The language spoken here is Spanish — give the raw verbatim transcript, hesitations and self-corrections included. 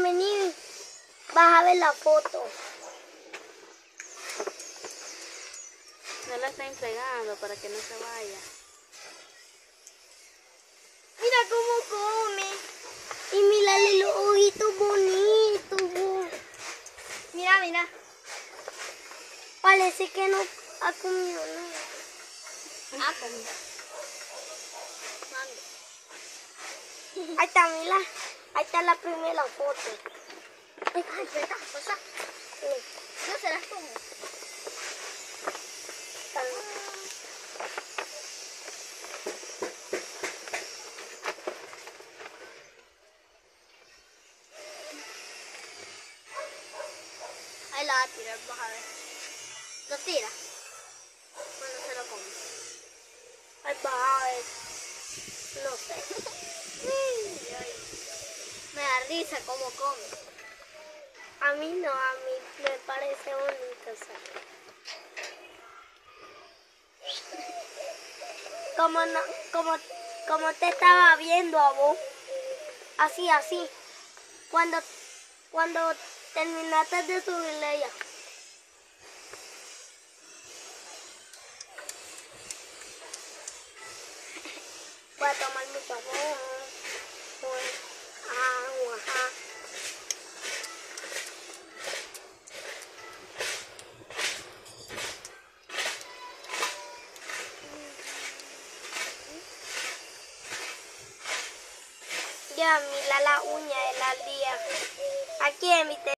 vení, vas a ver la foto. No la está entregando para que no se vaya. Mira cómo come. Y mírale los ojitos bonitos. Mira, mira. Parece que no ha comido nada. Ha comido. Ahí está, mira. Ahí está la primera foto. Ay, verdad, pasa. No se las como. Ahí la va a tirar, vas a ver. Lo tira. Cuando se lo come. Ahí vas a ver. No sé. Me da risa cómo come. A mí no, a mí me parece bonito. ¿Sabes? Como, no, como, como te estaba viendo a vos. Así, así. Cuando, cuando terminaste de subirle ella. Voy a tomar mucho agua. Agua. Ya, mira la uña de la día. Aquí en mi